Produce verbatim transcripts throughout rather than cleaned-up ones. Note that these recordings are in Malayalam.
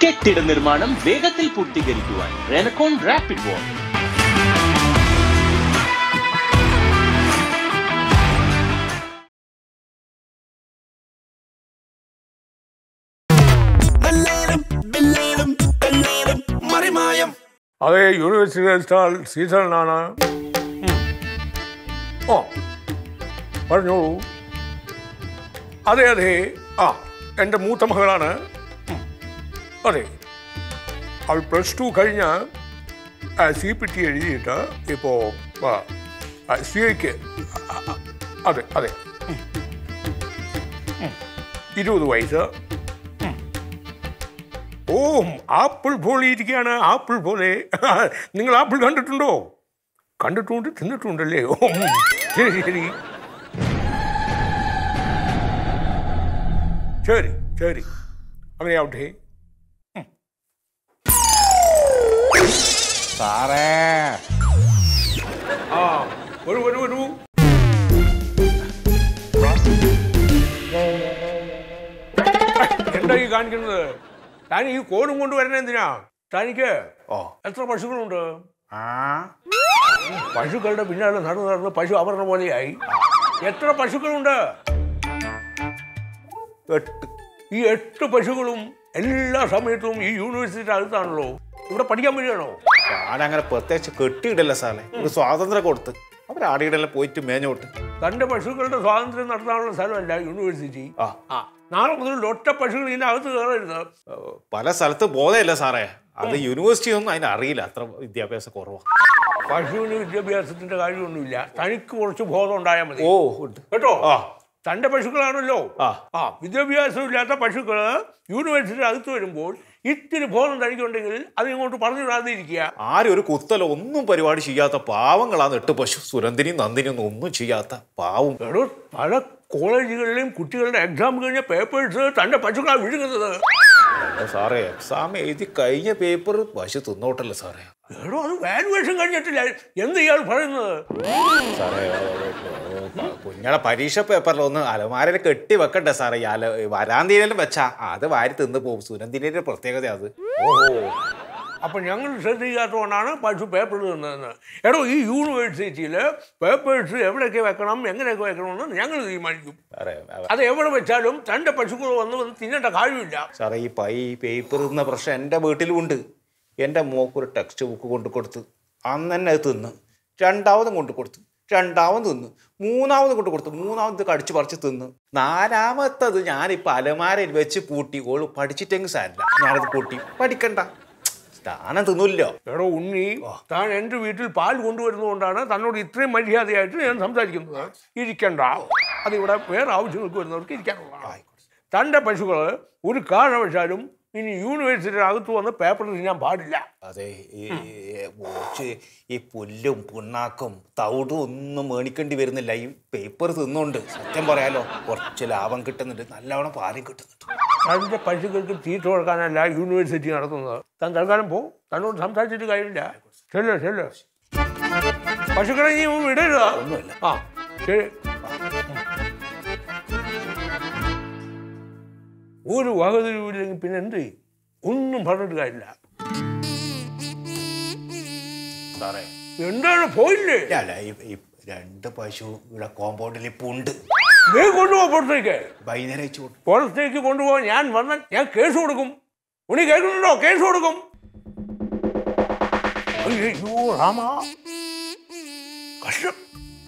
കെട്ടിട നിർമ്മാണം വേഗത്തിൽ പൂർത്തീകരിക്കുവാൻ റെനക്കോൺ റാപ്പിഡ് വാൾ. അതെ, യൂണിവേഴ്സിറ്റി സ്റ്റാൾ സീസണിലാണ്. ഓ പറഞ്ഞോളൂ. അതെ അതെ, ആ എൻ്റെ മൂത്ത മകളാണ്. അതെ, അവൾ പ്ലസ് ടു കഴിഞ്ഞ സി പി ടി എഴുതിയിട്ട് ഇപ്പോൾ സി ഐക്ക്. അതെ അതെ, ഇരുപത് വയസ്സ്. ഓ, ആപ്പിൾ പോലെ ഇരിക്കുകയാണ്, ആപ്പിൾ പോലെ. നിങ്ങൾ ആപ്പിൾ കണ്ടിട്ടുണ്ടോ? കണ്ടിട്ടുണ്ട്, തിന്നിട്ടുണ്ടല്ലേ? ഓ ശരി ശരി ശരി ശരി, അങ്ങനെയാവട്ടെ. സാറേ, ആ വരൂ വരൂ വരൂ. എന്താ ഈ കാണിക്കുന്നത്? താൻ ഈ കോലും കൊണ്ട് വരുന്നത് എന്തിനാ? തനിക്ക് ഓ എത്ര പശുക്കളുണ്ട്? ആ പശുക്കളുടെ പിന്നാലെ നടന്ന് നടന്ന് പശു അപർണ പോലെയായി. എത്ര പശുക്കളുണ്ട്? എട്ട്. ഈ എട്ട് പശുക്കളും എല്ലാ സമയത്തും ഈ യൂണിവേഴ്സിറ്റി അടുത്താണല്ലോ. ഇവിടെ പഠിക്കാൻ വരികയാണോ? ഞാനങ്ങനെ പ്രത്യേകിച്ച് കെട്ടിയിടല്ല സാറേ, ഒരു സ്വാതന്ത്ര്യം കൊടുത്ത് അവർ ആടിയിടെല്ലാം പോയിട്ട് മേഞ്ഞോട്ട്. തന്റെ പശുക്കളുടെ സ്വാതന്ത്ര്യം നടത്താനുള്ള സ്ഥലമല്ല യൂണിവേഴ്സിറ്റി. ആ ആ നാളെ മുതൽ ഒറ്റ പശുക്കൾ ഇതിന്റെ അകത്ത് കയറരുത്. പല സ്ഥലത്ത് ബോധമില്ല സാറേ, അത് യൂണിവേഴ്സിറ്റി ഒന്നും അതിന് അറിയില്ല, അത്ര വിദ്യാഭ്യാസം കുറവാണ്. പശുവിന് വിദ്യാഭ്യാസത്തിന്റെ കാര്യമൊന്നുമില്ല, തനിക്ക് കുറച്ച് ബോധം ഉണ്ടായാൽ മതി. ഓ ഉണ്ട് കേട്ടോ? ആ തന്റെ പശുക്കളാണല്ലോ. ആ ആ വിദ്യാഭ്യാസം ഇല്ലാത്ത പശുക്കള് യൂണിവേഴ്സിറ്റി അകത്ത് വരുമ്പോൾ ഇത്തിരി ബോധം തനിക്കുണ്ടെങ്കിൽ അത് ഇങ്ങോട്ട് പറഞ്ഞു വിടാതെ ഇരിക്കുക. ആരും ഒരു കുത്തലോ ഒന്നും പരിപാടി ചെയ്യാത്ത പാവങ്ങളാണ് എട്ട് പശു. സുരന്തിനിയും നന്ദിനിയും ഒന്നും ഒന്നും ചെയ്യാത്ത പാവം. എടോ, പല കോളേജുകളിലെയും കുട്ടികളുടെ എക്സാം കഴിഞ്ഞ പേപ്പേഴ്സ് തന്റെ പശുക്കളാണ് വിഴുങ്ങുന്നത്. സാറേ, എക്സാം എഴുതി കഴിഞ്ഞ പേപ്പർ പശു തിന്നോട്ടല്ലേ സാറേ? എടോ, അത് വാലുവേഷൻ കഴിഞ്ഞിട്ടില്ല. എന്ത് ഇയാൾ പറയുന്നത്? സാറേ, കുഞ്ഞാളെ പരീക്ഷ പേപ്പറിലൊന്ന് അലമാരയിൽ കെട്ടി വെക്കണ്ടേ സാറേ? ഈ അല വരാന്തീനലും വെച്ചാ അത് വാരി തിന്ന് പോകും. സുരന്തിൻ്റെ പ്രത്യേകത അത്. ഓഹോ, അപ്പൊ ഞങ്ങൾ ശ്രദ്ധിക്കാത്തതുകൊണ്ടാണ് പശു പേപ്പർ തിന്നതെന്ന്. എടോ, ഈ യൂണിവേഴ്സിറ്റിയിൽ പേപ്പേഴ്സ് എവിടെയൊക്കെ വെക്കണം, എങ്ങനെയൊക്കെ വെക്കണമെന്ന് ഞങ്ങൾ തീരുമാനിക്കും. സാറേ അത് എവിടെ വെച്ചാലും തന്റെ പശുക്കൾ വന്ന് വന്ന് തിന്നേണ്ട കാര്യമില്ല. സാറേ, ഈ പൈ പേപ്പർ തിന്ന പ്രശ്നം എൻ്റെ വീട്ടിലും ഉണ്ട്. എൻ്റെ മോക്കൊരു ടെക്സ്റ്റ് ബുക്ക് കൊണ്ടു കൊടുത്ത് അന്ന് തന്നെ അത് തിന്ന്. രണ്ടാമതും കൊണ്ടു കൊടുത്തു, രണ്ടാമത് തിന്ന്. മൂന്നാമത് കൊണ്ട് കൊടുത്തു, മൂന്നാമത് കടിച്ചു പറിച്ച് തിന്ന്. നാലാമത്തത് ഞാനിപ്പോൾ അലമാരയിൽ വെച്ച് പൂട്ടി. ഓള് പഠിച്ചിട്ടെങ്കിൽ സാരില്ല, ഞാനത് പൂട്ടി. പഠിക്കണ്ട, സ്ഥാനം തിന്നില്ലോ. എടോ ഉണ്ണി, താൻ എൻ്റെ വീട്ടിൽ പാൽ കൊണ്ടുവരുന്നതുകൊണ്ടാണ് തന്നോട് ഇത്രയും മര്യാദയായിട്ട് ഞാൻ സംസാരിക്കുന്നത്. ഇരിക്കണ്ട, അതിവിടെ വേറെ ആവശ്യങ്ങൾക്ക് വരുന്നവർക്ക് ഇരിക്കാനുള്ളതാണ്. തൻ്റെ പശുക്കൾ ഒരു കാരണവശാലും ഇനി യൂണിവേഴ്സിറ്റിയുടെ അകത്ത് വന്ന് പേപ്പർ തിന്നാൻ പാടില്ല. അതെ, ഈ ഈ പുല്ലും പുണ്ണാക്കും തവിടും ഒന്നും മേടിക്കേണ്ടി വരുന്നില്ല. ഈ പേപ്പർ തിന്നുകൊണ്ട് സത്യം പറയാലോ കുറച്ച് ലാഭം കിട്ടുന്നുണ്ട്, നല്ലവണ്ണം പാലും കിട്ടുന്നുണ്ട്. തൻ്റെ പശുക്കൾക്ക് തീറ്റ കൊടുക്കാനല്ല യൂണിവേഴ്സിറ്റി നടത്തുന്നത്. താൻ തൽക്കാലം പോ, തന്നോട് സംസാരിച്ചിട്ട് കാര്യമില്ല. ചെല്ലോ ചെല്ലോ, പശുക്കളെ നീ വിടരുത്. ഒന്നുമില്ല. ആ ശരി. ഒരു വകതിരിവില്ലെങ്കിൽ പിന്നെ എന്ത് ചെയ്യും? ഒന്നും പറഞ്ഞിട്ട് കാര്യമില്ല. സാറേ, എന്താണ് പോയില്ലേ? അല്ല, ഈ രണ്ട് പശു ഇവിടെ കോമ്പൗണ്ടിൽ ഇപ്പം ഉണ്ട്. നീ കൊണ്ടുപോ പുറത്തേക്ക്. വൈകുന്നേരം അയച്ചു കൊടുക്കും. പുറത്തേക്ക് കൊണ്ടുപോകാൻ ഞാൻ വന്നാൽ ഞാൻ കേസ് കൊടുക്കും. ഉണി കേൾക്കുന്നുണ്ടോ? കേസ് കൊടുക്കും. അയ്യോ രാമ, കഷ്ടം.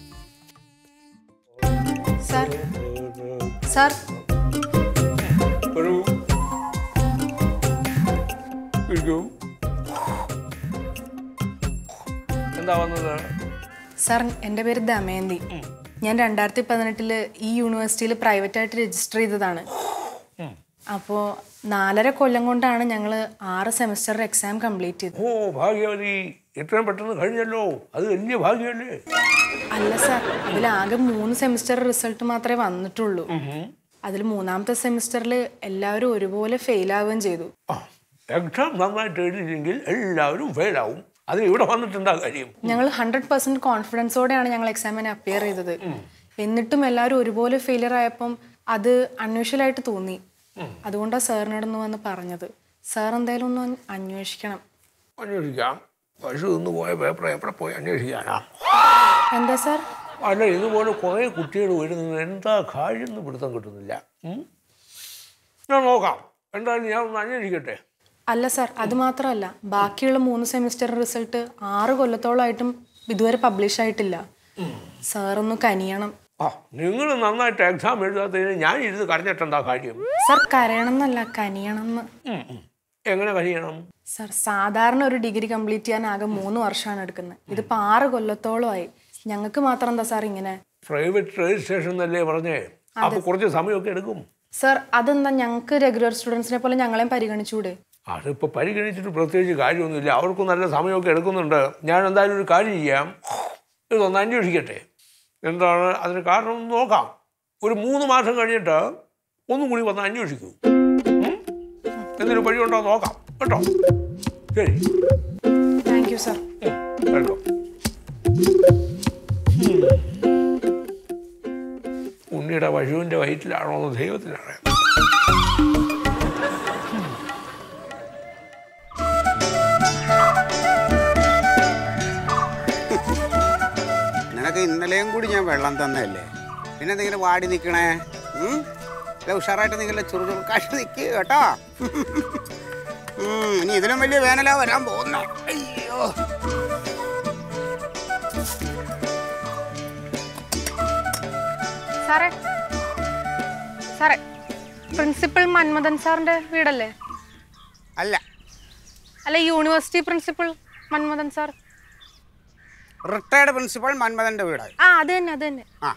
സാർ സാർ വരൂ, ഇരിക്കൂ. എന്താ വന്നത്? സാർ, എൻ്റെ പേര് ദമയന്തി. ഞാൻ രണ്ടായിരത്തി പതിനെട്ടില് ഈ യൂണിവേഴ്സിറ്റിയിൽ പ്രൈവറ്റായിട്ട് രജിസ്റ്റർ ചെയ്തതാണ്. അപ്പോൾ നാലര കൊല്ലം കൊണ്ടാണ് ഞങ്ങൾ ആറ് സെമിസ്റ്റർ എക്സാം കംപ്ലീറ്റ് ചെയ്തത്. ഓ ഭാഗ്യവതി, എത്രയും പെട്ടെന്ന് കഴിഞ്ഞല്ലോ, അത് വലിയ ഭാഗ്യമല്ലേ? അല്ല സാർ, അതിലാകെ മൂന്ന് സെമിസ്റ്റർ റിസൾട്ട് മാത്രമേ വന്നിട്ടുള്ളൂ. അതിൽ മൂന്നാമത്തെ സെമിസ്റ്ററിൽ എല്ലാവരും ഒരുപോലെ ഫെയിൽ ആവുകയും ചെയ്തു. എക്സാം നന്നായിട്ട് എഴുതിയില്ലെങ്കിൽ എല്ലാവരും ഫെയിൽ ആവും. അതിന് ഇവിടെ വന്നിട്ടുണ്ടാ കാര്യം? ഞങ്ങൾ ഹൺഡ്രഡ് പെർസെന്റ് കോൺഫിഡൻസോടെയാണ് ഞങ്ങൾ എക്സാമിന് അപ്പിയർ ചെയ്തത്. എന്നിട്ടും എല്ലാവരും ഒരുപോലെ ഫെയിലിയർ ആയപ്പം അത് അൺയൂഷ്വൽ ആയിട്ട് തോന്നി. അതുകൊണ്ടാണ് സാറിനോടൊന്ന് വന്ന് പറഞ്ഞത്. സാർ എന്തായാലും ഒന്ന് അന്വേഷിക്കണം. അന്വേഷിക്കാം. പശു ഇന്ന് പോയ പേപ്പർ എവിടെ പോയി അന്വേഷിക്കാനാ? എന്താ സാർ? അല്ല, ഇതുപോലെ കുറേ കുട്ടികൾ വരുന്നത് എന്താ കാര്യം പിടുത്തം കിട്ടുന്നില്ല. ഞാൻ നോക്കാം, എന്തായാലും ഞാൻ ഒന്ന് അന്വേഷിക്കട്ടെ. അല്ല സാർ, അത് മാത്രമല്ല, ബാക്കിയുള്ള മൂന്ന് സെമിസ്റ്റർ റിസൾട്ട് ആറ് കൊല്ലത്തോളമായിട്ടും ഇതുവരെ പബ്ലിഷ് ആയിട്ടില്ല. സാറൊന്ന് കനിയണം. ആ, നിങ്ങൾ നന്നായിട്ട് എക്സാം എഴുതാത്തതിന് ഞാൻ ഇരുന്ന് കരഞ്ഞിട്ടെന്താ കാര്യം? സാർ കരയണം എന്നല്ല, കനിയണം എന്ന്. എങ്ങനെ കനിയണം? സാർ, സാധാരണ ഒരു ഡിഗ്രി കംപ്ലീറ്റ് ചെയ്യാൻ ആകെ മൂന്ന് വർഷമാണ് എടുക്കുന്നത്. ഇതിപ്പോ ആറ് കൊല്ലത്തോളമായി. ഞങ്ങൾക്ക് മാത്രം എന്താ സാർ ഇങ്ങനെ? പ്രൈവറ്റ് രജിസ്ട്രേഷൻ എന്നല്ലേ പറഞ്ഞേ, അപ്പൊ കുറച്ച് സമയമൊക്കെ എടുക്കും. സാർ, അതെന്താ, ഞങ്ങൾക്ക് റെഗുലർ സ്റ്റുഡൻസിനെ പോലെ ഞങ്ങളെയും പരിഗണിച്ചൂടെ? അതിപ്പോ പരിഗണിച്ചിട്ട് പ്രത്യേകിച്ച് കാര്യമൊന്നുമില്ല. അവർക്ക് നല്ല സമയമൊക്കെ എടുക്കുന്നുണ്ട്. ഞാൻ എന്തായാലും ഒരു കാര്യം ചെയ്യാം, ഇതൊന്ന് അന്വേഷിക്കട്ടെ, എന്താണ് അതിന് കാരണം നോക്കാം. ഒരു മൂന്ന് മാസം കഴിഞ്ഞിട്ട് ഒന്നും കൂടി വന്ന് അന്വേഷിക്കൂ. എന്തൊരു വഴിയുണ്ടോ നോക്കാം കേട്ടോ. ശരി, താങ്ക് യു സാർ. കേട്ടോ, ഉണ്ണിയുടെ പശുവിൻ്റെ വയറ്റിലാണോ എന്ന് ദൈവത്തിനാണ്. നിനക്ക് ഇന്നലെയും കൂടി ഞാൻ വെള്ളം തന്നതല്ലേ, പിന്നെ എന്തെങ്കിലും വാടി നിൽക്കണേ? അല്ല, ഉഷാറായിട്ട് നിങ്ങളുടെ ചുറുചുറുക്കായിട്ട് നിൽക്കുക കേട്ടോ. ഇനി ഇതിലും വലിയ വേനലാ വരാൻ പോകുന്ന. അയ്യോ, സാറേ സാറേ പ്രിൻസിപ്പൽ മന്മഥൻ സാറിന്റെ വീടല്ലേ? അല്ല അല്ല, university principal Manmadhan sir. Retired principal മന്മഥന്റെ വീടായി. ആ, അത് തന്നെ അത് തന്നെ. ആ,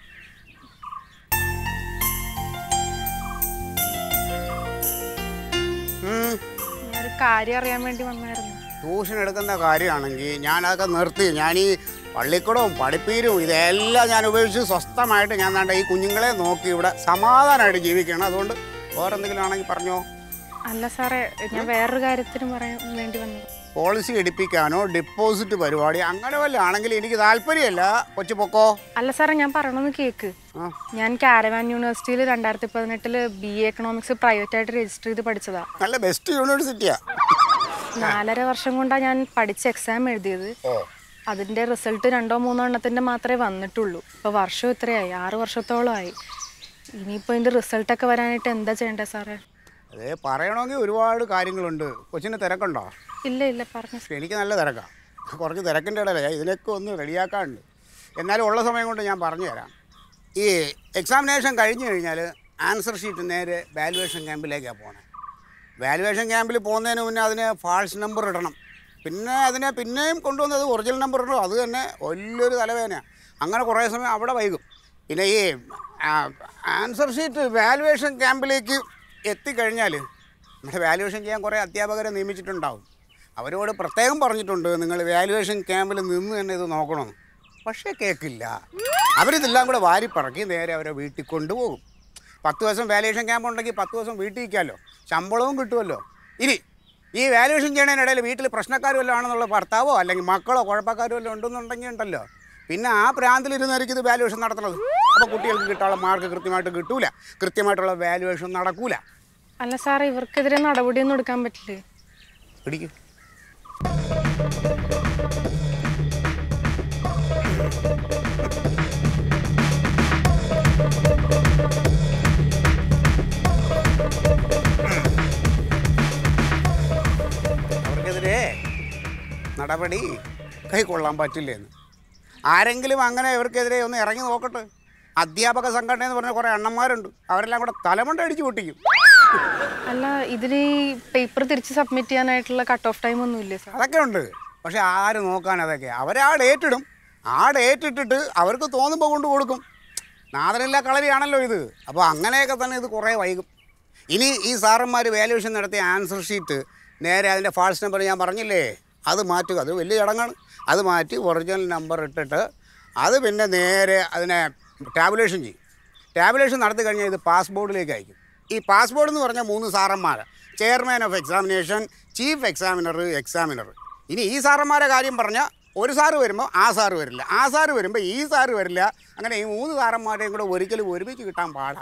ഒരു കാര്യം അറിയാൻ വേണ്ടി വന്നായിരുന്നു. ട്യൂഷൻ എടുക്കുന്ന കാര്യമാണെങ്കിൽ ഞാനതൊക്കെ നിർത്തി. ഞാൻ ഈ പള്ളിക്കൂടവും പഠിപ്പീരും ഇതെല്ലാം ഞാൻ ഉപയോഗിച്ച് സ്വസ്ഥമായിട്ട് ഞാൻ വേണ്ട ഈ കുഞ്ഞുങ്ങളെ നോക്കി ഇവിടെ സമാധാനമായിട്ട് ജീവിക്കണം. അതുകൊണ്ട് വേറെ എന്തെങ്കിലും ആണെങ്കിൽ പറഞ്ഞോ. അല്ല സാറേ, ഞാൻ വേറൊരു കാര്യത്തിന് പറയാൻ വേണ്ടി വന്നത്. പോളിസി എടുപ്പിക്കാനോ ഡിപ്പോസിറ്റ് പരിപാടി അങ്ങനെ വല്ല ആണെങ്കിൽ എനിക്ക് താല്പര്യമല്ല. കൊച്ചു പൊക്കോ. അല്ല സാറേ, ഞാൻ പറയണമെന്ന് കേക്ക്. ഞാൻ കാരവാൻ യൂണിവേഴ്സിറ്റിയിൽ രണ്ടായിരത്തി പതിനെട്ടില് ബി എ എക്കണോമിക്സ് പ്രൈവറ്റ് ആയിട്ട് രജിസ്റ്റർ ചെയ്ത് പഠിച്ചതാ. നല്ല ബെസ്റ്റ് യൂണിവേഴ്സിറ്റിയാ. നാലര വർഷം കൊണ്ടാണ് ഞാൻ പഠിച്ച എക്സാം എഴുതിയത്. അതിന്റെ റിസൾട്ട് രണ്ടോ മൂന്നോ എണ്ണത്തിന്റെ മാത്രമേ വന്നിട്ടുള്ളൂ. ഇപ്പൊ വർഷം ഇത്രയായി, ആറ് വർഷത്തോളമായി. ഇനിയിപ്പോ ഇതിന്റെ റിസൾട്ടൊക്കെ വരാനായിട്ട് എന്താ ചെയ്യണ്ടേ സാറേ? അതെ, പറയണമെങ്കിൽ ഒരുപാട് കാര്യങ്ങളുണ്ട്. കൊച്ചിന് തിരക്കുണ്ടോ? ഇല്ല ഇല്ല, പറഞ്ഞു. എനിക്ക് നല്ല തിരക്കാണ്. കുറച്ച് തിരക്കിൻ്റെ ഇടയിലേ ഇതിനൊക്കെ ഒന്ന് റെഡിയാക്കാനുണ്ട്. എന്നാലും ഉള്ള സമയം കൊണ്ട് ഞാൻ പറഞ്ഞു തരാം. ഈ എക്സാമിനേഷൻ കഴിഞ്ഞ് കഴിഞ്ഞാൽ ആൻസർ ഷീറ്റ് നേരെ വാല്യുവേഷൻ ക്യാമ്പിലേക്കാണ് പോകണേ. വാല്യുവേഷൻ ക്യാമ്പിൽ പോകുന്നതിന് മുന്നേ അതിന് ഫാൾസ് നമ്പർ ഇടണം. പിന്നെ അതിനെ പിന്നെയും കൊണ്ടുവന്നത് ഒറിജിനൽ നമ്പർ ഇടണം. അത് തന്നെ വലിയൊരു തലവേദനയാണ്. അങ്ങനെ കുറേ സമയം അവിടെ വൈകും. പിന്നെ ഈ ആൻസർ ഷീറ്റ് വാല്യുവേഷൻ ക്യാമ്പിലേക്ക് എത്തിക്കഴിഞ്ഞാൽ നമ്മുടെ വാല്യുവേഷൻ ചെയ്യാൻ കുറേ അധ്യാപകരെ നിയമിച്ചിട്ടുണ്ടാവും. അവരോട് പ്രത്യേകം പറഞ്ഞിട്ടുണ്ട്, നിങ്ങൾ വാല്യുവേഷൻ ക്യാമ്പിൽ നിന്ന് തന്നെ ഇത് നോക്കണമെന്ന്. പക്ഷേ കേൾക്കില്ല. അവരിതെല്ലാം കൂടെ വാരിപ്പറക്കി നേരെ അവരെ വീട്ടിൽ കൊണ്ടുപോകും. പത്ത് ദിവസം വാല്യുവേഷൻ ക്യാമ്പ് ഉണ്ടെങ്കിൽ പത്ത് ദിവസം വീട്ടിൽ ഇരിക്കാമല്ലോ, ശമ്പളവും കിട്ടുമല്ലോ. ഇനി ഈ വാല്യുവേഷൻ ചെയ്യണതിനിടയിൽ വീട്ടിൽ പ്രശ്നക്കാർ വല്ലതും ആണെന്നുള്ള ഭർത്താവോ അല്ലെങ്കിൽ മക്കളോ കുഴപ്പക്കാരോ വല്ലതും ഉണ്ടെന്നുണ്ടെങ്കിൽ ഉണ്ടല്ലോ, പിന്നെ ആ പ്രാന്തിലിരുന്നായിരിക്കും ഇത് വാല്യുവേഷൻ നടത്തുന്നത്. അപ്പോൾ കുട്ടികൾക്ക് കിട്ടാനുള്ള മാർക്ക് കൃത്യമായിട്ട് കിട്ടൂല, കൃത്യമായിട്ടുള്ള വാല്യുവേഷൻ നടക്കൂല. അല്ല സാറേ, ഇവർക്കെതിരെ നടപടിയൊന്നും എടുക്കാൻ പറ്റില്ലേ? പിടിക്കും. അവർക്കെതിരെ നടപടി കൈക്കൊള്ളാൻ പറ്റില്ലെന്ന്. ആരെങ്കിലും അങ്ങനെ ഇവർക്കെതിരെ ഒന്ന് ഇറങ്ങി നോക്കട്ടെ. അധ്യാപക സംഘടന എന്ന് പറഞ്ഞ കുറേ അണ്ണന്മാരുണ്ട്, അവരെല്ലാം കൂടെ തലമണ്ട അടിച്ചു പൊട്ടിക്കും. അല്ല, ഇതിന് ഈ പേപ്പർ തിരിച്ച് സബ്മിറ്റ് ചെയ്യാനായിട്ടുള്ള കട്ട് ഓഫ് ടൈം ഒന്നും ഇല്ലേ സാർ? അതൊക്കെ ഉണ്ട്. പക്ഷെ ആര് നോക്കാൻ അതൊക്കെ? അവരാ ഡേറ്റ് ഇടും. ആ ഡേറ്റ് ഇട്ടിട്ട് അവർക്ക് തോന്നുമ്പോൾ കൊണ്ട് കൊടുക്കും. നാദനില്ല കളരിയാണല്ലോ ഇത്. അപ്പോൾ അങ്ങനെയൊക്കെ തന്നെ ഇത് കുറേ വൈകും. ഇനി ഈ സാറന്മാർ വാല്യുവേഷൻ നടത്തിയ ആൻസർ ഷീറ്റ് നേരെ അതിൻ്റെ ഫാൾസ് നമ്പർ ഞാൻ പറഞ്ഞില്ലേ, അത് മാറ്റുക. അത് വലിയ ചടങ്ങാണ്. അത് മാറ്റി ഒറിജിനൽ നമ്പർ ഇട്ടിട്ട് അത് പിന്നെ നേരെ അതിനെ ടാബുലേഷൻ ചെയ്യും. ടാബുലേഷൻ നടത്തി കഴിഞ്ഞാൽ ഇത് പാസ് ബോർഡിലേക്ക് അയക്കും. ഈ പാസ് ബോർഡ് എന്ന് പറഞ്ഞാൽ മൂന്ന് സാറന്മാർ, chairman of examination, chief examiner, examiner. ഇനി ഈ സാറന്മാരെ കാര്യം പറഞ്ഞാൽ ഒരു സാറ് വരുമ്പോൾ ആ സാറ് വരില്ല, ആ സാറ് വരുമ്പോൾ ഈ സാറ് വരില്ല. അങ്ങനെ ഈ മൂന്ന് സാറന്മാരെയും കൂടെ ഒരിക്കലും ഒരുമിച്ച് കിട്ടാൻ പാടാണ്.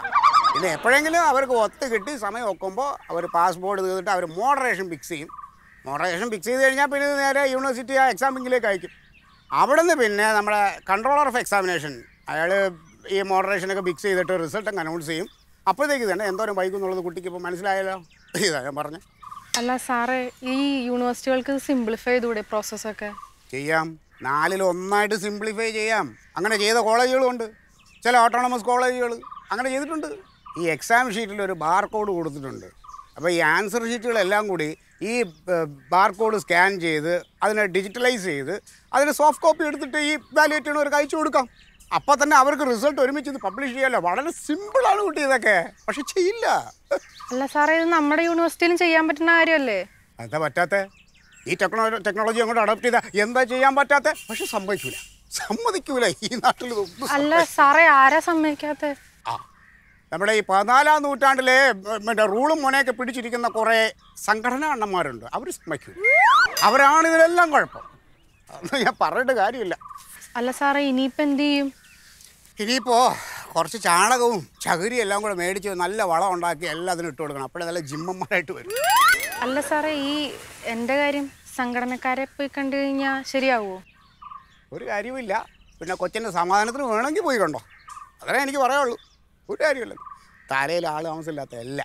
പിന്നെ എപ്പോഴെങ്കിലും അവർക്ക് ഒത്ത് കിട്ടി സമയം വെക്കുമ്പോൾ അവർ പാസ്പോർട്ട് തീർത്തിട്ട് അവർ മോഡറേഷൻ ഫിക്സ് ചെയ്യും. മോഡറേഷൻ ഫിക്സ് ചെയ്ത് കഴിഞ്ഞാൽ പിന്നെ നേരെ യൂണിവേഴ്സിറ്റി ആ എക്സാമിങ്ങിലേക്ക് അയക്കും. അവിടെ നിന്ന് പിന്നെ നമ്മുടെ കൺട്രോളർ ഓഫ് എക്സാമിനേഷൻ അയാൾ ഈ മോഡറേഷനൊക്കെ ഫിക്സ് ചെയ്തിട്ട് റിസൾട്ട് അങ്ങ് അനൗൺസ് ചെയ്യും. അപ്പോഴത്തേക്ക് തന്നെ എന്തോരം വൈകും എന്നുള്ളത് കുട്ടിക്ക് ഇപ്പോൾ മനസ്സിലായല്ലോ. ഇതാ ഞാൻ പറഞ്ഞത്. അല്ല സാറേ, ഈ യൂണിവേഴ്സിറ്റികൾക്ക് സിംപ്ലിഫൈ ചെയ്തുകൂടെ പ്രോസസ്സൊക്കെ? ചെയ്യാം. നാലിൽ ഒന്നായിട്ട് സിംപ്ലിഫൈ ചെയ്യാം. അങ്ങനെ ചെയ്ത കോളേജുകളുമുണ്ട്. ചില ഓട്ടോണമസ് കോളേജുകൾ അങ്ങനെ ചെയ്തിട്ടുണ്ട്. ഈ എക്സാം ഷീറ്റിൽ ഒരു ബാർ കോഡ് കൊടുത്തിട്ടുണ്ട്. അപ്പോൾ ഈ ആൻസർ ഷീറ്റുകളെല്ലാം കൂടി ഈ ബാർ കോഡ് സ്കാൻ ചെയ്ത് അതിനെ ഡിജിറ്റലൈസ് ചെയ്ത് അതിന് സോഫ്റ്റ് കോപ്പി എടുത്തിട്ട് ഈ വാല്യുവേറ്റ് ചെയ്യണവർക്ക് അയച്ചു കൊടുക്കാം. അപ്പോൾ തന്നെ അവർക്ക് റിസൾട്ട് ഒരുമിച്ച് ഇത് പബ്ലിഷ് ചെയ്യാമല്ലോ. വളരെ സിമ്പിളാണ് കുട്ടി ഇതൊക്കെ. പക്ഷെ ചെയ്യില്ല. അല്ല സാറേ, ഇത് നമ്മുടെ യൂണിവേഴ്സിറ്റിയിലും ചെയ്യാൻ പറ്റുന്ന കാര്യമല്ലേ? എന്താ പറ്റാത്ത? ഈ ടെക്നോളജി ടെക്നോളജി അങ്ങോട്ട് അഡോപ്റ്റ് ചെയ്താൽ എന്താ ചെയ്യാൻ പറ്റാത്ത? പക്ഷെ സമ്മതിക്കൂല, സമ്മതിക്കൂല ഈ നാട്ടിൽ. അല്ല സാറേ, ആരാ സമ്മതിക്കാത്ത? ആ നമ്മുടെ ഈ പതിനാലാം നൂറ്റാണ്ടിലെ മറ്റേ റൂളും മോനെയൊക്കെ പിടിച്ചിരിക്കുന്ന കുറേ സംഘടനാ അണ്ണന്മാരുണ്ട്. അവർ സമ്മതിക്കൂല. അവരാണ് ഇതിലെല്ലാം കുഴപ്പം. അതൊന്നും ഞാൻ പറഞ്ഞിട്ട് കാര്യമില്ല. അല്ല സാറേ, ഇനിയിപ്പോൾ എന്ത് ചെയ്യും? ഇനിയിപ്പോൾ കുറച്ച് ചാണകവും ചകിരിയും എല്ലാം കൂടെ മേടിച്ച് നല്ല വളം ഉണ്ടാക്കി എല്ലാം അതിന് ഇട്ട് കൊടുക്കണം. അപ്പോഴേ നല്ല ജിമ്മന്മാരായിട്ട് വരും. അല്ല സാറേ, ഈ എൻ്റെ കാര്യം സംഘടനക്കാരെ പോയി കണ്ടു കഴിഞ്ഞാൽ ശരിയാവുമോ? ഒരു കാര്യമില്ല. പിന്നെ കൊച്ചിൻ്റെ സമാധാനത്തിന് വേണമെങ്കിൽ പോയി കണ്ടോ. അതേ എനിക്ക് പറയാനുള്ളൂ. ഒരു കാര്യമില്ല. തലയിൽ ആൾ താമസമില്ലാത്ത എല്ലാം.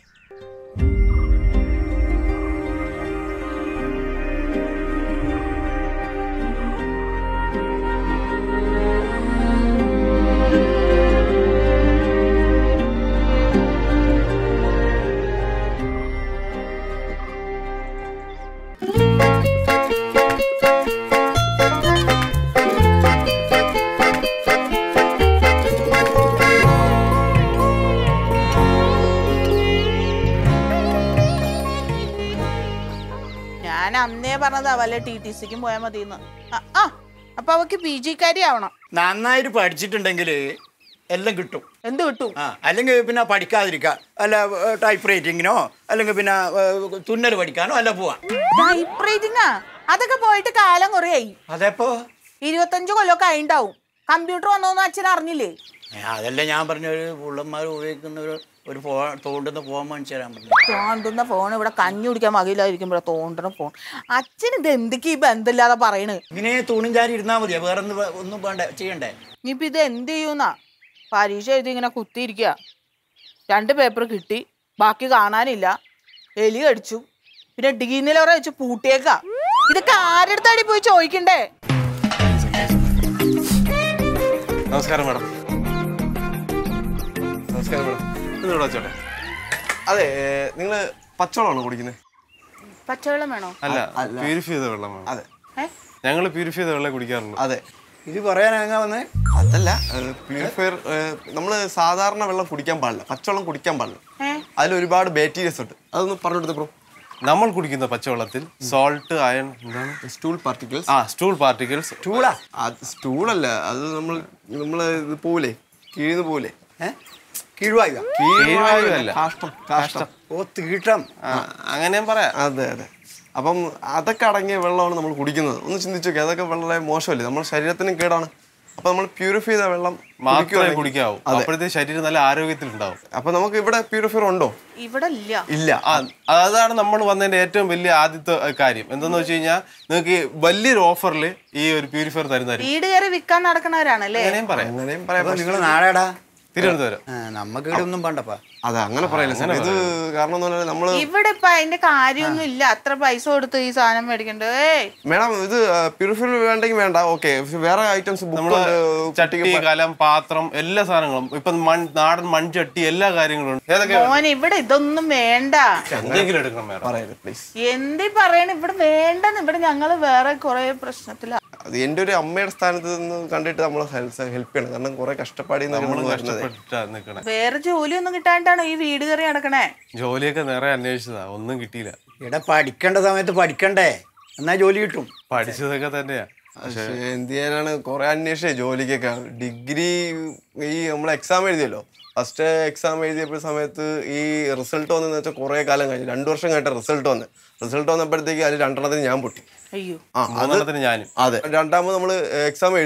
അന്നേ പറഞ്ഞതാ വല്ല ടി ടി സിക്കും പോയാൽ മതിയെന്ന്. ആ അപ്പൊ അവക്ക് പി ജിക്കാരി ആവണം. നന്നായിട്ട് പഠിച്ചിട്ടുണ്ടെങ്കിൽ എല്ലാം കിട്ടും. എന്ത് കിട്ടും? ആ അല്ലെങ്കിൽ പിന്നെ പഠിക്കാതിരിക്കുക, അല്ല ടൈപ്പ് റൈറ്റിങ്ങിനോ അല്ലെങ്കിൽ പിന്നെ തുന്നൽ പഠിക്കാനോ അല്ല പോവാ. ടൈപ്പ് റൈറ്റിങ്ങാ? അതൊക്കെ പോയിട്ട് കാലം കുറയായി. അതെപ്പോ? ഇരുപത്തഞ്ചു കൊല്ലമൊക്കെ ആയിണ്ടാവും. കമ്പ്യൂട്ടർ വന്നോന്ന് അച്ഛൻ അറിഞ്ഞില്ലേ? അതല്ല ഞാൻ പറഞ്ഞ ഒരു പുള്ളന്മാർ ഉപയോഗിക്കുന്ന ഒരു ഒരു ഫോ തോണ്ടുന്ന ഫോൺ മേടിച്ചു തരാൻ പറഞ്ഞു. തോണ്ടുന്ന ഫോൺ ഇവിടെ കഞ്ഞി കുടിക്കാൻ മകയിലായിരിക്കുമ്പോഴാ തോണ്ടുന്ന ഫോൺ. അച്ഛൻ ഇത് എന്തൊക്കെ ഈ ബന്ധമില്ലാതെ പറയണ്? ഇങ്ങനെ തൂണും ചാരി ഇരുന്നാൽ മതിയാ, വേറെ ഒന്നും വേണ്ട ചെയ്യണ്ടേ? ഇനിയിപ്പോൾ ഇത് എന്ത് ചെയ്യുന്നാ? പരീക്ഷ എഴുതി ഇങ്ങനെ കുത്തിയിരിക്കുക. രണ്ട് പേപ്പർ കിട്ടി, ബാക്കി കാണാനില്ല. എലി കടിച്ചു, പിന്നെ ഡീനിലറ വെച്ച് പൂട്ടിയേക്കാ. ഇതൊക്കെ ആരുടെ അടുത്താടി പോയി ചോദിക്കണ്ടേ? നമസ്കാരം മാഡം. നമസ്കാരം മാഡം. ഇന്നിവിടെ വെച്ചോട്ടെ. അതെ, നിങ്ങൾ പച്ചവെള്ളമാണോ കുടിക്കുന്നത്? പച്ചവെള്ളം വേണോ? അല്ല, പ്യൂരിഫൈ ചെയ്ത വെള്ളം വേണം. അതെ, ഞങ്ങൾ പ്യൂരിഫൈ ചെയ്ത വെള്ളം കുടിക്കാറുണ്ട്. അതെ. ഇത് പറയാനാ വന്നേ? അതല്ല, പ്യൂരിഫയർ നമ്മൾ സാധാരണ വെള്ളം കുടിക്കാൻ പാടില്ല, പച്ചവെള്ളം കുടിക്കാൻ പാടില്ല. അതിൽ ഒരുപാട് ബാക്ടീരിയസ് ഉണ്ട്. അതൊന്ന് പറഞ്ഞെടുത്ത് ബ്രോ. നമ്മൾ കുടിക്കുന്ന പച്ചവെള്ളത്തിൽ സോൾട്ട്, അയൺ, എന്താണ് സ്റ്റൂൾ പാർട്ടിക്കിൾസ്. ആ സ്റ്റൂൾ പാർട്ടിക്കിൾസ്. സ്റ്റൂളാ? സ്റ്റൂളല്ല, അത് നമ്മൾ നമ്മൾ ഇത് പോലെ കീഴ്ന്ന് പോലെ. കീഴ്വായു? കീഴ്വായു അല്ല, കാഷ്ടം. കാഷ്ടം. ഓ, തീട്ടം. അങ്ങനെയും പറയാം. അതെ അതെ. അപ്പം അതൊക്കെ അടങ്ങിയ വെള്ളമാണ് നമ്മൾ കുടിക്കുന്നത്. ഒന്ന് ചിന്തിച്ചു നോക്കി, അതൊക്കെ വളരെ മോശമല്ലേ, നമ്മുടെ ശരീരത്തിനും കേടാണ്. അപ്പൊ നമ്മൾ പ്യൂരിഫൈ ചെയ്ത വെള്ളം മാത്രമേ കുടിക്കാവൂ. അപ്പോഴത്തെ ശരീരം നല്ല ആരോഗ്യത്തിലുണ്ടാവും. അപ്പൊ നമുക്ക് ഇവിടെ പ്യൂരിഫയർ ഉണ്ടോ? ഇവിടെ ഇല്ല. ഇല്ല. അതാണ് നമ്മൾ വന്നതിന്റെ ഏറ്റവും വലിയ ആദ്യത്തെ കാര്യം. എന്താന്ന് വെച്ച് കഴിഞ്ഞാൽ നിങ്ങൾക്ക് വലിയൊരു ഓഫറിൽ ഈ ഒരു പ്യൂരിഫയർ തരുന്നതായിരിക്കും. വീട് കയറി വിൽക്കാൻ നടക്കണവരാണല്ലേ? അങ്ങനെയും പറയാം. അങ്ങനെയും പറയാം. നിങ്ങൾ നാളെടാ തിരുവനന്തപുരം. നമുക്ക് ഇവിടെ ഒന്നും പണ്ടപ്പാ. അതെ, അങ്ങനെ പറയില്ല സാർ. ഇത് കാരണം നമ്മള് ഇവിടെ ഇപ്പൊ അതിന്റെ കാര്യമൊന്നും ഇല്ല. അത്ര പൈസ കൊടുത്ത് ഈ സാധനം മേടിക്കണ്ടേ? മേഡം, ഇത് പ്യൂരിഫയർ വേണ്ടെങ്കിൽ വേണ്ട, ഓക്കെ. വേറെ ഐറ്റംസ് നമ്മള് ചട്ടി, കലം, പാത്രം, എല്ലാ സാധനങ്ങളും ഇപ്പൊ നാടൻ മൺചട്ടി, എല്ലാ കാര്യങ്ങളും മോനെ ഇവിടെ ഇതൊന്നും വേണ്ട. എന്തെങ്കിലും എടുക്കണം മേഡം, പ്ലീസ്. എന്തി പറയണ ഇവിടെ വേണ്ടെന്ന്. ഇവിടെ ഞങ്ങള് വേറെ കുറെ പ്രശ്നത്തില. അത് എന്റെ ഒരു അമ്മയുടെ സ്ഥാനത്ത് നിന്ന് കണ്ടിട്ട് നമ്മളെ ഹെൽപ്പ് ചെയ്യണം. കാരണം കുറെ കഷ്ടപ്പാടി വേറെ ജോലിയൊന്നും കിട്ടാണ്ടാണ് ഈ വീട് കയറി നടക്കണേ. ജോലിയൊക്കെ നേരെ അന്വേഷിച്ചതാ, ഒന്നും കിട്ടിയില്ല. ഇവിടെ പഠിക്കേണ്ട സമയത്ത് പഠിക്കണ്ടേ, എന്നാ ജോലി കിട്ടും. പഠിച്ചതൊക്കെ തന്നെയാ. പക്ഷെ എന്ത് ചെയ്യാനാണ്, കുറെ അന്വേഷിച്ചേ ജോലിക്കൊക്കെ. ഡിഗ്രി ഈ നമ്മൾ എക്സാം എഴുതിയല്ലോ, ഫസ്റ്റ് എക്സാം എഴുതിയപ്പോൾ സമയത്ത് ഈ റിസൾട്ട് വന്നെന്ന് വെച്ചാൽ കുറെ കാലം കഴിഞ്ഞു, രണ്ടു വർഷം കഴിഞ്ഞിട്ട് റിസൾട്ട് വന്ന് റിസൾട്ട് വന്നപ്പോഴത്തേക്ക് അതിൽ രണ്ടെണ്ണത്തിന് ഞാൻ പൊട്ടി. അയ്യോ. ആ, അതിന് ഞാനും. അതെ, രണ്ടാമത് നമ്മൾ എക്സാം എഴുതി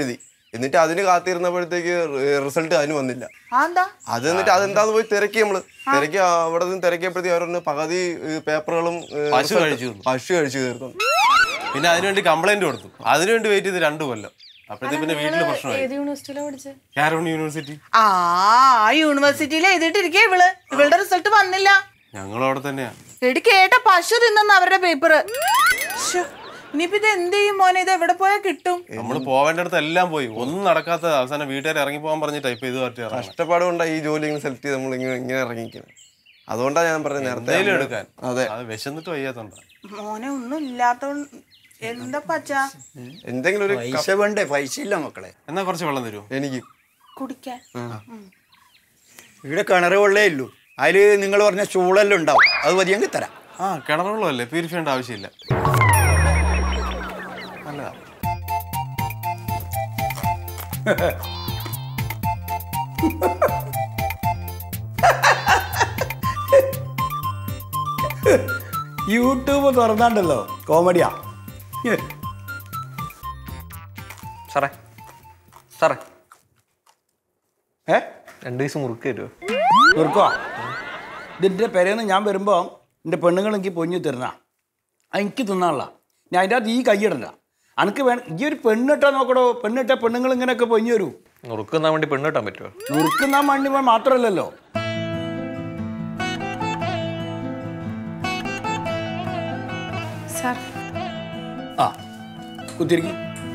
എന്നിട്ട് അതിന് കാത്തിരുന്നപ്പോഴത്തേക്ക് റിസൾട്ട് അതിന് വന്നില്ല. എന്താ അത് എന്നിട്ട് അതെന്താന്ന് പോയി തിരക്കി നമ്മള് തിരക്കി അവിടെ നിന്ന് തിരക്കിയപ്പോഴത്തേക്ക് അവരൊന്ന് പകുതി പേപ്പറുകളും പശു കഴിച്ചു പശു കഴിച്ചു തീർന്നു. പിന്നെ അതിനുവേണ്ടി കംപ്ലൈന്റ് കൊടുത്തു. അതിനുവേണ്ടി വെയിറ്റ് ചെയ്ത് രണ്ടു കൊല്ലം. അപ്പോഴത്തേക്ക് പിന്നെ വീട്ടില് പ്രശ്നമായി. ഏത് യൂണിവേഴ്സിറ്റിയിലാണ് പഠിച്ചത്? കാരോൺ യൂണിവേഴ്സിറ്റി. ആ യൂണിവേഴ്സിറ്റിയിൽ എഴുതിയിട്ടിരിക്കേ ഇവള്. ഇവളുടെ റിസൾട്ട് വന്നില്ല. ഞങ്ങളും അവിടെ തന്നെയാ. എടി കേട്ട പശു തിന്നെന്ന് അവരുടെ പേപ്പർ. ഇനിയിപ്പോ ഇത് എന്ത് ചെയ്യും മോനെ? ഇത് എവിടെ പോയാൽ കിട്ടും? നമ്മള് പോവേണ്ട എല്ലാം പോയി. ഒന്നും നടക്കാത്ത അവസാനം വീട്ടുകാർ ഇറങ്ങി പോകാൻ പറഞ്ഞ് ടൈപ്പ് ചെയ്ത് പറ്റിയ കഷ്ടപ്പാട് കൊണ്ടാണ് ഈ ജോലി ഇങ്ങനെ സെലക്ട് ചെയ്ത് നമ്മൾ ഇങ്ങനെ ഇങ്ങനെ ഇറങ്ങിക്കുന്നത്. അതുകൊണ്ടാണ് ഞാൻ പറഞ്ഞത് നേരത്തെ എടുക്കാൻ. അതെ, അത് വിശന്നിട്ട് വയ്യാത്തോണ്ടാ. മോനെ ഒന്നും ഇല്ലാത്തോണ്ട് എന്താ പച്ചാ? എന്തെങ്കിലും ഒരു പൈസ വേണ്ടേ? പൈസ ഇല്ല മക്കളെ. എന്നാ കുറച്ച് വെള്ളം തരുമോ എനിക്ക് കുടിക്കാൻ? ഇവിടെ കിണറ് വെള്ളേ ഉള്ളൂ. അതില് നിങ്ങൾ പറഞ്ഞ ചൂളെല്ലാം ഉണ്ടാവും. അത് മതിയെങ്കിൽ തരാം. ആ കിണർ വെള്ളമല്ലേ, പ്യൂരിഫൈ ചെയ്യേണ്ട ആവശ്യമില്ല. അല്ല യൂട്യൂബ് തുറന്നാണ്ടല്ലോ കോമഡിയാ. സാറേ സാറേ ഏ രണ്ട് ദിവസം മുറുക്ക് തരുമോ? തീർക്കോ? ഇതിൻ്റെ പെരേന്ന് ഞാൻ വരുമ്പോൾ എൻ്റെ പെണ്ണുങ്ങൾ എനിക്ക് പൊഞ്ഞു തരുന്ന എനിക്ക് തിന്നാനുള്ള ഞാൻ അതിൻ്റെ അകത്ത് ഈ കൈയിടണ്ട. എനിക്ക് വേണം ഈ ഒരു പെണ്ണിട്ടാ നോക്കടോ. പെണ്ണിട്ട പെണ്ണുങ്ങൾ ഇങ്ങനെയൊക്കെ പൊഞ്ഞു വരൂ. മുറുക്ക് തിന്നാൻ വേണ്ടി പെണ്ണ് കിട്ടാൻ പറ്റുമോ? നുറുക്കുന്നാൻ വേണ്ടി മാത്രമല്ലല്ലോ. സാർ ആ കുത്തിരിക്കും.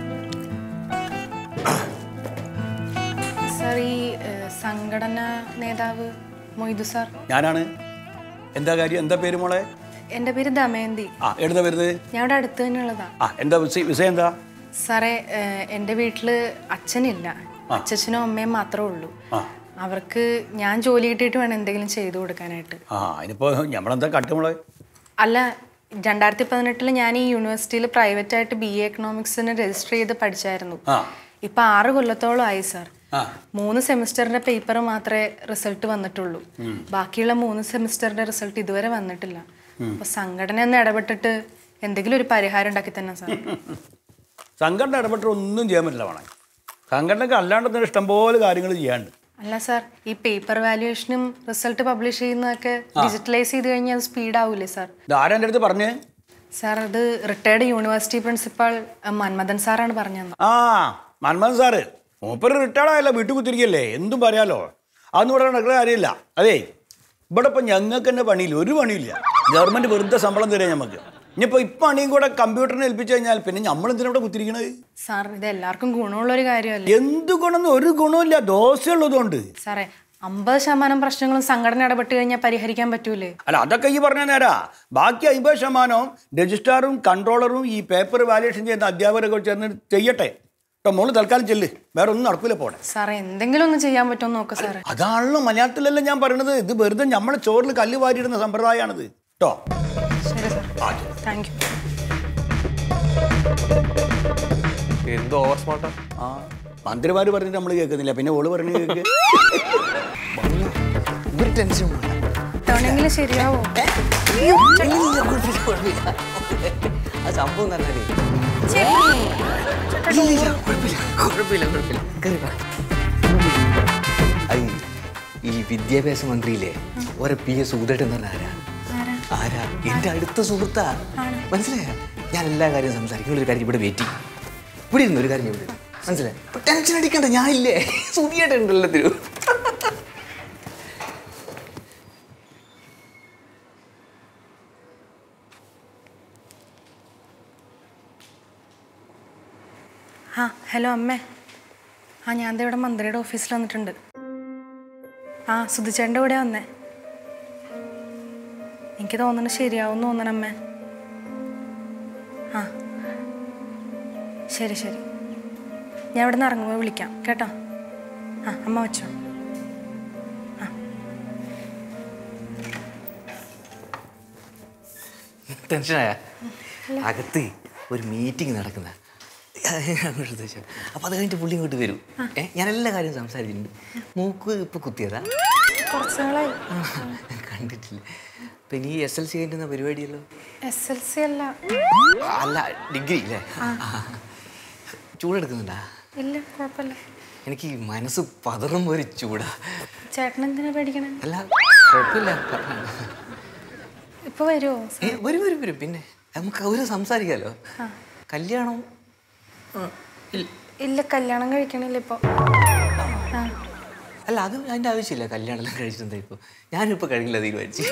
സാർ ഈ ഏഹ്, സംഘടനാ നേതാവ് മൊയ്തു സാർ. ഞാനാണ്. എന്താ കാര്യം? എന്താ പേര് മോളെ? എൻ്റെ പേര് ദമയന്തി. ആ എടുത്ത വരുന്നത്? ഞാൻ ഇവിടെ അടുത്ത് തന്നെയുള്ളതാ. ആ എന്താ വിഷയം? വിഷയം എന്താ? സാറേ ഏഹ്, എൻ്റെ വീട്ടിൽ അച്ഛനില്ല, അച്ഛനും അമ്മയും മാത്രമേ ഉള്ളൂ. അവർക്ക് ഞാൻ ജോലി കിട്ടിയിട്ട് വേണം എന്തെങ്കിലും ചെയ്തു കൊടുക്കാനായിട്ട്. ആ അതിനിപ്പോൾ നമ്മളെന്താ കട്ടുമോളെ? അല്ല, രണ്ടായിരത്തി പതിനെട്ടില് ഞാൻ ഈ യൂണിവേഴ്സിറ്റിയിൽ പ്രൈവറ്റ് ആയിട്ട് ബി എ എക്കണോമിക്സിന് രജിസ്റ്റർ ചെയ്ത് പഠിച്ചായിരുന്നു. ഇപ്പൊ ആറ് കൊല്ലത്തോളം ആയി സാർ. മൂന്ന് സെമിസ്റ്ററിന്റെ പേപ്പർ മാത്രമേ റിസൾട്ട് വന്നിട്ടുള്ളൂ. ബാക്കിയുള്ള മൂന്ന് സെമിസ്റ്ററിന്റെ റിസൾട്ട് ഇതുവരെ വന്നിട്ടില്ല. അപ്പൊ സംഘടന ഒന്ന് ഇടപെട്ടിട്ട് എന്തെങ്കിലും ഒരു പരിഹാരം ഉണ്ടാക്കി തന്നെ സാർ. സംഘടന ഇടപെട്ട് ഒന്നും ചെയ്യാൻ പറ്റില്ല. വേണം സംഘടനക്ക് അല്ലാണ്ട് തന്നെ ഇഷ്ടംപോലെ കാര്യങ്ങൾ ചെയ്യാണ്ട്. അല്ല സാർ, ഈ പേപ്പർ വാല്യുവേഷനും റിസൾട്ട് പബ്ലിഷ് ചെയ്യുന്നതൊക്കെ ഡിജിറ്റലൈസ് ചെയ്ത് കഴിഞ്ഞാൽ അത് സ്പീഡ് ആവൂലേ സാർ? ഇതാരാ എൻ്റെ അടുത്ത് പറഞ്ഞേ? സാർ അത് റിട്ടയർഡ് യൂണിവേഴ്സിറ്റി പ്രിൻസിപ്പാൾ മന്മഥൻ സാറാണ് പറഞ്ഞത്. ആ മന്മഥൻ സാറ് മൂപ്പര് റിട്ടയർഡ് ആയല്ലോ, വീട്ടിൽ കുത്തിരിക്കല്ലേ, എന്തും പറയാലോ. അതൊന്നും ഇവിടെ നടക്കുന്ന കാര്യമില്ല. അതേ ഇവിടെ ഇപ്പം ഞങ്ങൾക്ക് തന്നെ പണിയില്ല, ഒരു പണിയില്ല. ഗവൺമെൻറ് വെറുതെ ശമ്പളം തരാം നമുക്ക്. ഇനിയിപ്പോൾ ഇപ്പം പണിയും കൂടെ കമ്പ്യൂട്ടറിനെ ഏൽപ്പിച്ചു കഴിഞ്ഞാൽ പിന്നെ നമ്മൾ എന്തിനാ ഇവിടെ കുത്തിരിക്കണത്? സാർ ഇത് എല്ലാവർക്കും ഗുണമുള്ള ഒരു കാര്യമല്ലേ? എന്ത് ഗുണമെന്ന്? ഒരു ഗുണമില്ല, ദോഷമുള്ളതുകൊണ്ട്. സാറേ അമ്പത് ശതമാനം പ്രശ്നങ്ങളും സംഘടന ഇടപെട്ട് കഴിഞ്ഞാൽ പരിഹരിക്കാൻ പറ്റൂലേ? അല്ല അതൊക്കെ ഈ പറഞ്ഞ നേരാ. ബാക്കി അമ്പത് ശതമാനവും രജിസ്ട്രാറും കൺട്രോളറും ഈ പേപ്പർ വാല്യുവേഷൻ ചെയ്യുന്ന അധ്യാപകരൊക്കെ ചേർന്ന് ചെയ്യട്ടെ. കേട്ടോ മോള് തൽക്കാലം ചെല്ല്, വേറെ ഒന്നും നടക്കൂല പോണെ. സാറേ എന്തെങ്കിലും ഒന്ന് ചെയ്യാൻ പറ്റുമോ നോക്ക് സാറേ. അതാണല്ലോ മലയാളത്തിലല്ല ഞാൻ പറയണത്. ഇത് വെറുതെ നമ്മളെ ചോറിൽ കല്ല് വാരിയിടുന്ന സമ്പ്രദായമാണിത് കേട്ടോ. ശരി സാർ, താങ്ക് യു. എന്തോ ഓവർ സ്മാർട്ടാ. ആ മന്ത്രിമാർ പറഞ്ഞിട്ട് നമ്മൾ കേൾക്കുന്നില്ല, പിന്നെ ഓള് പറഞ്ഞു കേൾക്ക്. ഒരു ടെൻഷൻ തവണെങ്കിലും ശരിയാവോ? ആ സംഭവം പറഞ്ഞാലേ കുഴപ്പമില്ല കുഴപ്പമില്ല. ഈ വിദ്യാഭ്യാസ മന്ത്രിയിലെ ഓരോ പി എസ് സുഹൃത്തായിട്ട് എന്ന് പറഞ്ഞ ആരാ ആരാ എന്റെ അടുത്ത സുഹൃത്താ. മനസ്സിലായ? ഞാൻ എല്ലാ കാര്യവും സംസാരിക്കും. ഒരു കാര്യം ഇവിടെ വെയിറ്റ് ചെയ്യും. ഇവിടെ ഇരുന്നു ഒരു കാര്യം ഇവിടെ മനസ്സിലായി. ടെൻഷൻ അടിക്കണ്ട, ഞാനില്ലേ സുഖിയായിട്ടുണ്ടല്ലോ തിരു. ആ ഹലോ അമ്മേ. ആ ഞാൻ ദേ ഇവിടെ മന്ത്രിയുടെ ഓഫീസിൽ വന്നിട്ടുണ്ട്. ആ സുധിച്ചേട്ടൻ്റെ കൂടെ വന്നേ. എനിക്ക് തോന്നണ ശരിയാവും തോന്നണം അമ്മേ. ആ ശരി ശരി, ഞാൻ ഇവിടെ നിന്ന് ഇറങ്ങുമ്പോൾ വിളിക്കാം കേട്ടോ. ആ അമ്മ വെച്ചോ. ആ ടെൻഷനായ അകത്ത് ഒരു മീറ്റിംഗ് നടക്കുന്ന അപ്പൊ അത് കഴിഞ്ഞിട്ട് പുള്ളി ഇങ്ങോട്ട് വരും. ഏഹ് ഞാൻ എല്ലാ കാര്യവും സംസാരിച്ചിട്ടുണ്ട്. മൂക്ക് ഇപ്പൊ കുത്തിയതാ, കുറച്ച് നാളായി കണ്ടിട്ടില്ല. പിന്നെ ഈ എസ് എൽ സി കഴിഞ്ഞ പരിപാടിയല്ലോ. എസ് എൽ സി അല്ല അല്ല ഡിഗ്രി അല്ലേ? ചൂടെടുക്കുന്നുണ്ടാ? ഇല്ല കുഴപ്പമില്ല. എനിക്ക് ഈ മനസ്സ് പതറുമ്പോ ഒരു ചൂടാ. ചേട്ടൻ എന്തിനാ പേടിക്കണേ? അല്ല കുഴപ്പമില്ല. ഇപ്പൊ വരുമോ? വരും വരും വരും. പിന്നെ നമുക്ക് അവര് സംസാരിക്കാലോ. കല്യാണം ഇല്ല, കല്യാണം കഴിക്കണില്ല ഇപ്പൊ. അല്ല അത് അതിന്റെ ആവശ്യമില്ല. കല്യാണം എല്ലാം കഴിച്ചിട്ടുണ്ടാ. ഇപ്പൊ ഞാനിപ്പോ കഴിക്കില്ല തീരുമാനിച്ചു.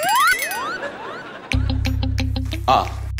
ആ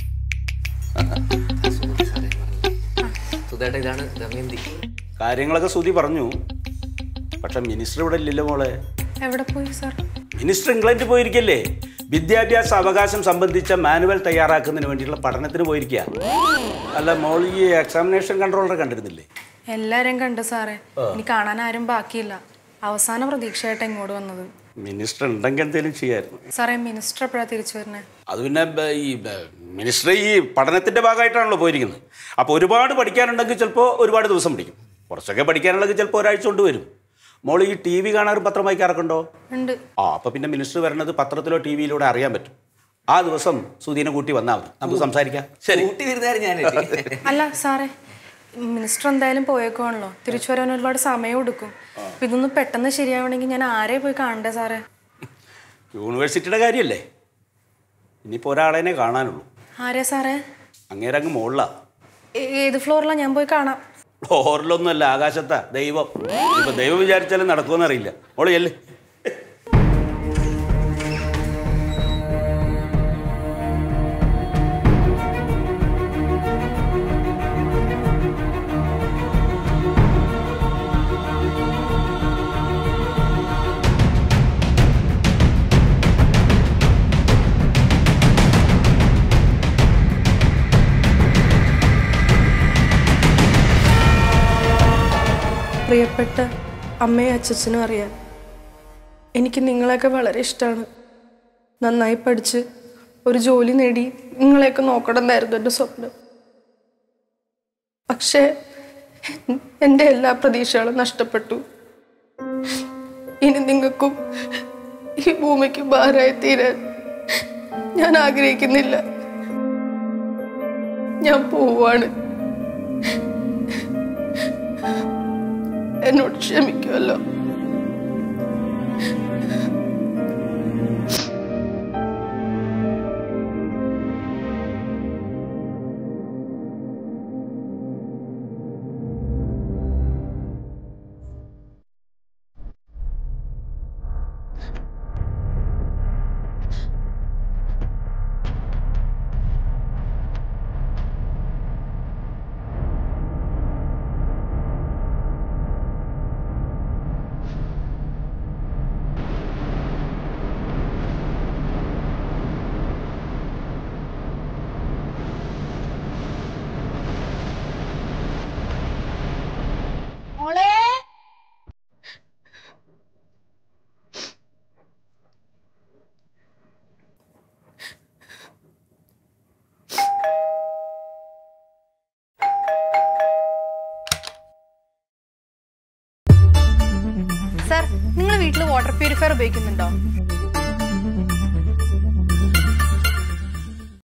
സുധേട്ട ഇതാണ് ദമയന്തി. കാര്യങ്ങളൊക്കെ സുധി പറഞ്ഞു. പക്ഷെ മിനിസ്റ്റർ ഇവിടെ ഇല്ലല്ലോ മോളെ. എവിടെ പോയി സാർ? മിനിസ്റ്റർ ഇംഗ്ലണ്ടിൽ പോയിരിക്കല്ലേ. വിദ്യാഭ്യാസ അവകാശം സംബന്ധിച്ച മാനുവൽ തയ്യാറാക്കുന്നതിന് വേണ്ടിയുള്ള പഠനത്തിന് പോയിരിക്കുക. അല്ല മോൾ ഈ എക്സാമിനേഷൻ കൺട്രോളറെ കണ്ടിരുന്നില്ലേ? എല്ലാരെയും കണ്ടു സാറേ. ഇനി കാണാൻ ആരും ബാക്കിയില്ല. അവസാന പ്രതീക്ഷയായിട്ട് ഇങ്ങോട്ട് വന്നത്. മിനിസ്റ്റർ ഉണ്ടെങ്കിൽ എന്തെങ്കിലും ചെയ്യായിരുന്നു. സാറേ മിനിസ്റ്റർ എപ്പോഴാണ് തിരിച്ചു വരുന്നത്? അത് പിന്നെ ഈ മിനിസ്റ്റർ ഈ പഠനത്തിന്റെ ഭാഗമായിട്ടാണല്ലോ പോയിരിക്കുന്നത്. അപ്പോൾ ഒരുപാട് പഠിക്കാനുണ്ടെങ്കിൽ ചിലപ്പോൾ ഒരുപാട് ദിവസം പിടിക്കും. കുറച്ചൊക്കെ പഠിക്കാനുണ്ടെങ്കിൽ ചിലപ്പോൾ ഒരാഴ്ച കൊണ്ട് വരും. മോൾ ഈ ടി വി കാണാറും പത്രം വായിക്കാറൊക്കെയുണ്ടോ? ഉണ്ട്. ആ അപ്പോൾ പിന്നെ മിനിസ്റ്റർ വരുന്നത് പത്രത്തിലോ ടി വിയിലൂടെ അറിയാൻ പറ്റും. ആ ദിവസം സുധീനെ കൂട്ടി വന്നാൽ മതി, നമുക്ക് സംസാരിക്കാം. ശരി. അല്ല സാറേ, മിനിസ്റ്റർ എന്തായാലും പോയേക്കുവാണല്ലോ. തിരിച്ചു വരാൻ ഒരുപാട് സമയം എടുക്കും. അപ്പൊ ഇതൊന്നും പെട്ടെന്ന് ശരിയാവണമെങ്കിൽ ഞാൻ ആരെ പോയി കാണണ്ടേ സാറേ? യൂണിവേഴ്സിറ്റിയുടെ കാര്യമല്ലേ, ഇനിയിപ്പോൾ ഒരാളെന്നെ കാണാനുള്ളൂ. ആരെയാ സാറേ? അങ്ങേരങ്ങ് മുകളിലാ. ഏത് ഫ്ലോറിലാണ്? ഞാൻ പോയി കാണാം. ഫ്ലോറിലൊന്നുമല്ല, ആകാശത്താ. ദൈവം ഇപ്പൊ ദൈവം വിചാരിച്ചാലും നടക്കുമെന്ന് അറിയില്ല. മോള് ചെല്ല്. പ്രിയപ്പെട്ട അമ്മയും അച്ഛനും അറിയാം, എനിക്ക് നിങ്ങളെയൊക്കെ വളരെ ഇഷ്ടമാണ്. നന്നായി പഠിച്ച് ഒരു ജോലി നേടി നിങ്ങളെയൊക്കെ നോക്കണമെന്നായിരുന്നു എൻ്റെ സ്വപ്നം. പക്ഷേ എൻ്റെ എല്ലാ പ്രതീക്ഷകളും നഷ്ടപ്പെട്ടു. ഇനി നിങ്ങൾക്കും ഈ ഭൂമിക്ക് ഭാരമായി തീരാൻ ഞാൻ ആഗ്രഹിക്കുന്നില്ല. ഞാൻ പോവാണ്. എന്നോട് ക്ഷമിക്കുമല്ലോ. സാർ, നിങ്ങൾ വീട്ടിൽ വാട്ടർ പ്യൂരിഫയർ ഉപയോഗിക്കുന്നുണ്ടോ?